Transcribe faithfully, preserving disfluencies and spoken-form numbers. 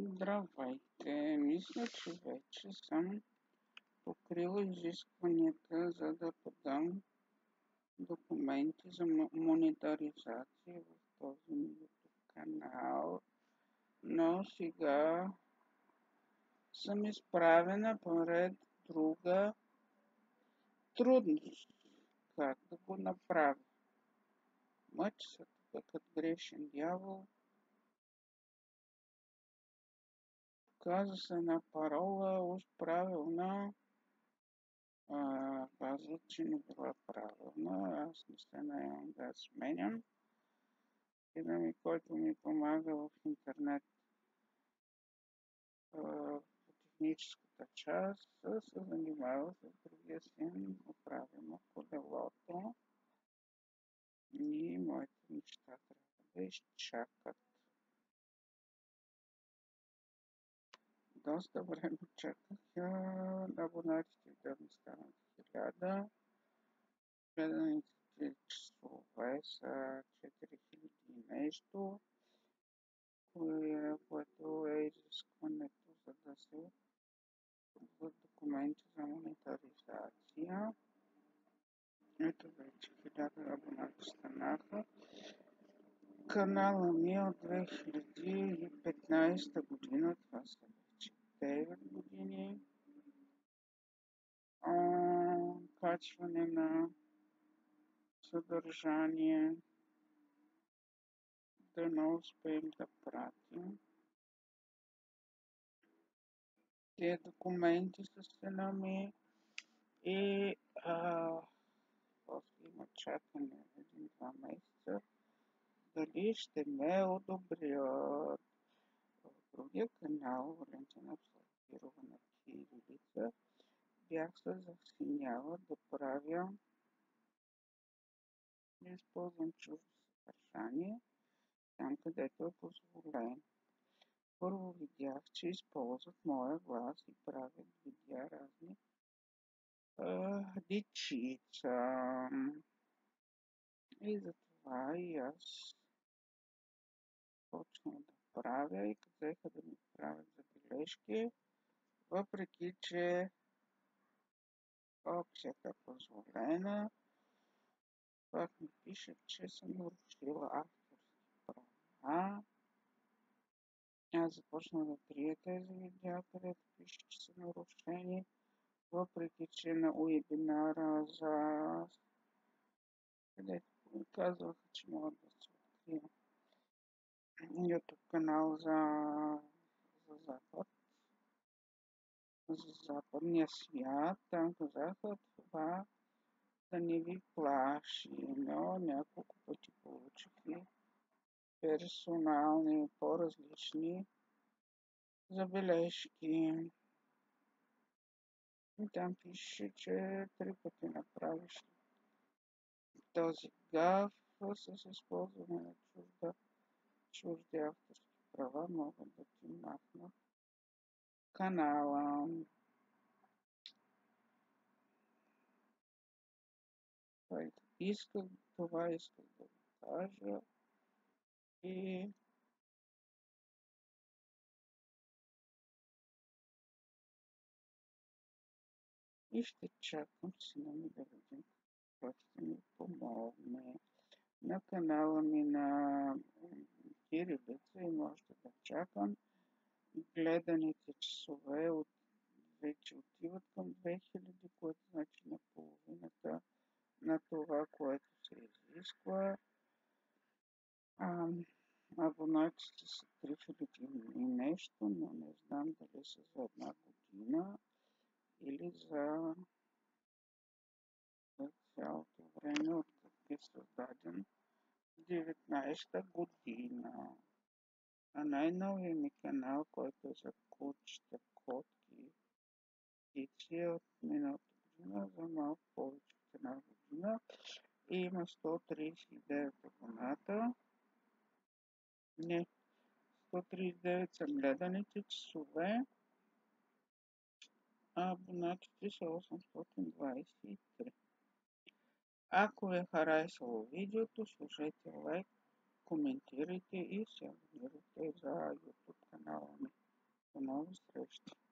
Здравейте! Мисля, че вече съм покрила изискванията, за да подам документи за монетаризация в този YouTube канал, но сега съм изправена пред друга трудност. Как да го направя? Мъча се тук като грешен дявол. Каза се една парола, уж правилна. А, казват, че не била правилна. Аз не се наемам да я сменям. И да ми, който ми помага в интернет а, в техническата част, се занимава с другия син, оправимо колелото. И моите неща трябва да изчакат. Доста време чаках абонатите да ми станат хиляда. Гледаните часове са четири хиляди и нещо, което е изискването, за да се подадат документи за монетаризация. Ето вече хиляда абонати станаха. Канала ми е от две хиляди и петнадесета година, това са вече девет години. А, качване на съдържание, да не успеем да пратим. Тези документи с стена ми и а, после има чакане един-два месеца. Дали ще ме одобрят? В другия канал, Валентина Псалкирова на кирилица, бях се засиняла да правя, да използвам чуждо съдържание, там където е позволено. Първо видях, че използват моя глас и правят видеа разни а, дичица. И затова и аз почнах да правя и казаха да ми правят забележки, въпреки че опцията е позволена. Пак ми пише, че съм нарушила авторски права. Аз започнах да трия тези видеа, където пише, че са нарушени, въпреки че на уебинара за където ми казваха, че могат да се открия YouTube канал за, за Запад, за западния свят. Там казаха това да не ви плаши, но няколко пъти получих и персонални, по-различни забележки. И там пише, че три пъти направиш този гаф с използване на чужда, чужди авторски права, могат да ти махнат канала. Това исках, това исках да ви кажа и и ще чакам сина ми да видим как ще ми помогне. На канала ми на кирилица и може да чакам. Гледаните часове от, вече отиват към две хиляди, което значи на половината на това, което се изисква. А, абонатите са три хиляди и нещо, но не знам дали са за една година или за, за цялото време, откакто е създаден деветнадесета година. А най-новия ми канал, който е за кучета, котки, птици, е от миналата година, за малко повече от една година. И има сто тридесет и девет абоната. Не, сто тридесет и девет са гледаните часове, а абонатите са осемстотин двадесет и три. Ако ви е харесало видеото, сложете лайк, коментирайте и се абонирайте за YouTube канала ми. нови срещи!